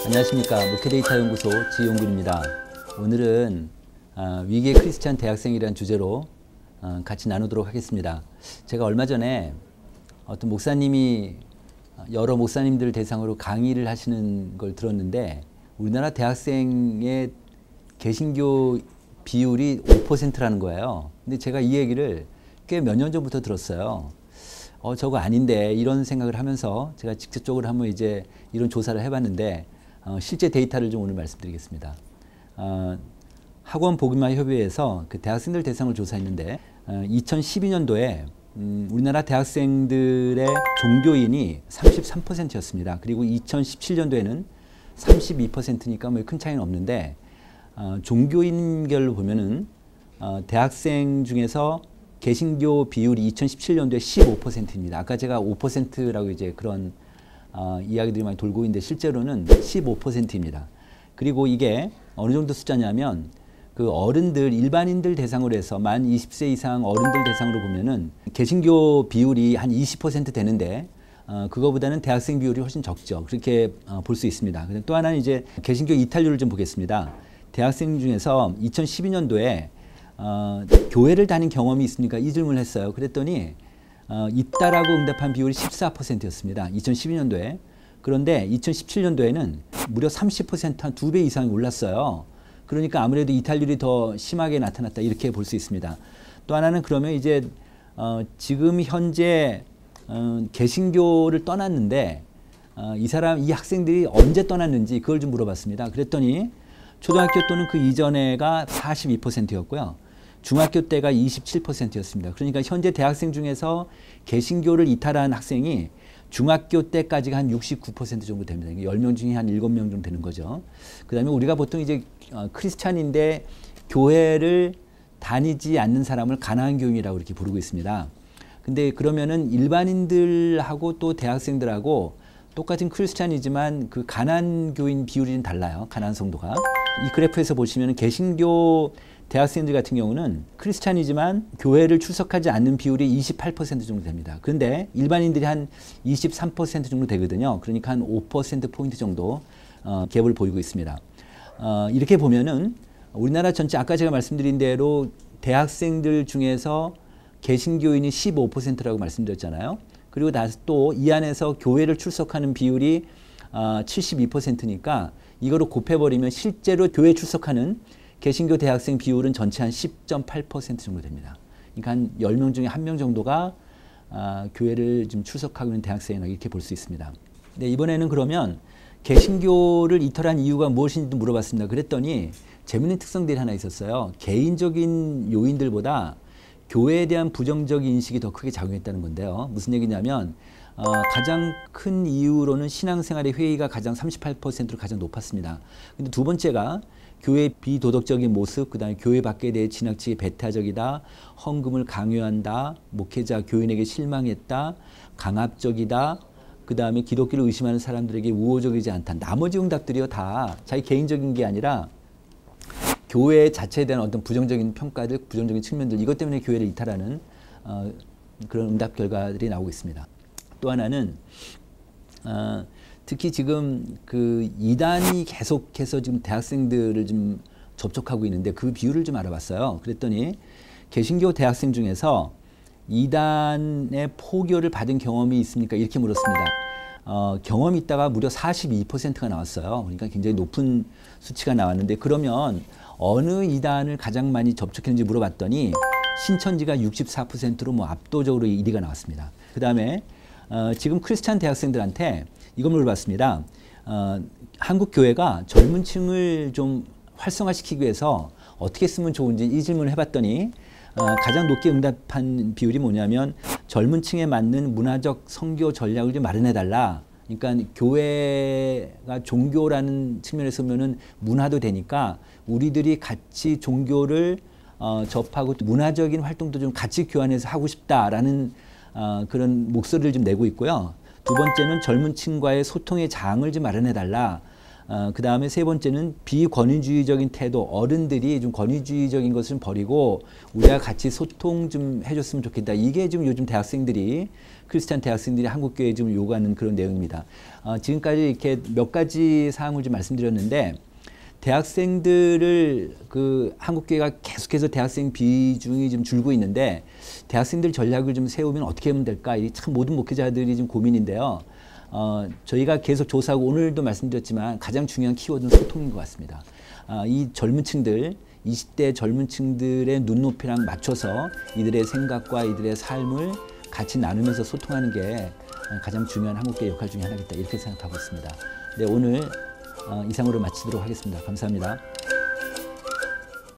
안녕하십니까. 목회데이터 연구소 지용군입니다. 오늘은 위기의 크리스찬 대학생이라는 주제로 같이 나누도록 하겠습니다. 제가 얼마 전에 어떤 목사님이 여러 목사님들 대상으로 강의를 하시는 걸 들었는데 우리나라 대학생의 개신교 비율이 5%라는 거예요. 근데 제가 이 얘기를 꽤 몇 년 전부터 들었어요. 저거 아닌데 이런 생각을 하면서 제가 직접적으로 한번 이제 이런 조사를 해봤는데 실제 데이터를 좀 오늘 말씀드리겠습니다. 학원 복음화 협의회에서 그 대학생들 대상을 조사했는데 2012년도에 우리나라 대학생들의 종교인이 33%였습니다. 그리고 2017년도에는 32%니까 뭐 큰 차이는 없는데 종교인별로 보면은 대학생 중에서 개신교 비율이 2017년도에 15%입니다. 아까 제가 5%라고 이제 그런 이야기들이 많이 돌고 있는데 실제로는 15%입니다. 그리고 이게 어느 정도 숫자냐면 그 어른들, 일반인들 대상으로 해서 만 20세 이상 어른들 대상으로 보면은 개신교 비율이 한 20% 되는데 그거보다는 대학생 비율이 훨씬 적죠. 그렇게 볼 수 있습니다. 또 하나는 이제 개신교 이탈률을 좀 보겠습니다. 대학생 중에서 2012년도에 교회를 다닌 경험이 있습니까? 이 질문을 했어요. 그랬더니 있다라고 응답한 비율이 14%였습니다. 2012년도에. 그런데 2017년도에는 무려 30%, 한 2배 이상이 올랐어요. 그러니까 아무래도 이탈률이 더 심하게 나타났다 이렇게 볼 수 있습니다. 또 하나는 그러면 이제 지금 현재 개신교를 떠났는데 이 학생들이 언제 떠났는지 그걸 좀 물어봤습니다. 그랬더니 초등학교 또는 그 이전에가 42%였고요. 중학교 때가 27%였습니다. 그러니까 현재 대학생 중에서 개신교를 이탈한 학생이 중학교 때까지가 한 69% 정도 됩니다. 10명 중에 한 7명 정도 되는 거죠. 그 다음에 우리가 보통 이제 크리스찬인데 교회를 다니지 않는 사람을 가난한 교인이라고 이렇게 부르고 있습니다. 근데 그러면은 일반인들하고 또 대학생들하고 똑같은 크리스찬이지만 그 가난 교인 비율이 좀 달라요. 가난 성도가. 이 그래프에서 보시면 개신교 대학생들 같은 경우는 크리스찬이지만 교회를 출석하지 않는 비율이 28% 정도 됩니다. 그런데 일반인들이 한 23% 정도 되거든요. 그러니까 한 5%포인트 정도 갭을 보이고 있습니다. 이렇게 보면은 우리나라 전체 아까 제가 말씀드린 대로 대학생들 중에서 개신교인이 15%라고 말씀드렸잖아요. 그리고 또 이 안에서 교회를 출석하는 비율이 72%니까 이거로 곱해버리면 실제로 교회 출석하는 개신교 대학생 비율은 전체 한 10.8% 정도 됩니다. 그러니까 한 10명 중에 1명 정도가 교회를 좀 출석하고 있는 대학생이라 이렇게 볼 수 있습니다. 네, 이번에는 그러면 개신교를 이탈한 이유가 무엇인지 물어봤습니다. 그랬더니 재미있는 특성들이 하나 있었어요. 개인적인 요인들보다 교회에 대한 부정적 인식이 더 크게 작용했다는 건데요. 무슨 얘기냐면 가장 큰 이유로는 신앙생활의 회의가 가장 38%로 가장 높았습니다. 근데 두 번째가 교회의 비도덕적인 모습, 그다음에 교회 밖에 대해 지나치게 배타적이다, 헌금을 강요한다, 목회자 교인에게 실망했다, 강압적이다, 그다음에 기독교를 의심하는 사람들에게 우호적이지 않다. 나머지 응답들이요 다 자기 개인적인 게 아니라 교회 자체에 대한 어떤 부정적인 평가들, 부정적인 측면들 이것 때문에 교회를 이탈하는 그런 응답 결과들이 나오고 있습니다. 또 하나는 특히 지금 그 이단이 계속해서 지금 대학생들을 좀 접촉하고 있는데 그 비율을 좀 알아봤어요. 그랬더니 개신교 대학생 중에서 이단의 포교를 받은 경험이 있습니까? 이렇게 물었습니다. 경험이 있다가 무려 42%가 나왔어요. 그러니까 굉장히 높은 수치가 나왔는데 그러면 어느 이단을 가장 많이 접촉했는지 물어봤더니 신천지가 64%로 뭐 압도적으로 1위가 나왔습니다. 그 다음에 지금 크리스찬 대학생들한테 이걸 물어봤습니다. 한국 교회가 젊은 층을 좀 활성화시키기 위해서 어떻게 쓰면 좋은지 이 질문을 해봤더니 가장 높게 응답한 비율이 뭐냐면 젊은 층에 맞는 문화적 선교 전략을 좀 마련해달라. 그러니까 교회가 종교라는 측면에서 보면은 문화도 되니까 우리들이 같이 종교를 접하고 문화적인 활동도 좀 같이 교환해서 하고 싶다라는 그런 목소리를 좀 내고 있고요. 두 번째는 젊은 층과의 소통의 장을 좀 마련해달라. 그 다음에 세 번째는 비권위주의적인 태도, 어른들이 좀 권위주의적인 것을 좀 버리고 우리가 같이 소통 좀 해줬으면 좋겠다. 이게 지금 요즘 대학생들이, 크리스찬 대학생들이 한국교회에 좀 요구하는 그런 내용입니다. 지금까지 이렇게 몇 가지 사항을 좀 말씀드렸는데, 대학생들을 한국교회가 계속해서 대학생 비중이 좀 줄고 있는데, 대학생들 전략을 좀 세우면 어떻게 하면 될까? 이 참 모든 목회자들이 좀 고민인데요. 저희가 계속 조사하고 오늘도 말씀드렸지만 가장 중요한 키워드는 소통인 것 같습니다. 이 젊은 층들, 20대 젊은 층들의 눈높이랑 맞춰서 이들의 생각과 이들의 삶을 같이 나누면서 소통하는 게 가장 중요한 한국교회 역할 중에 하나겠다, 이렇게 생각하고 있습니다. 네, 오늘 이상으로 마치도록 하겠습니다. 감사합니다.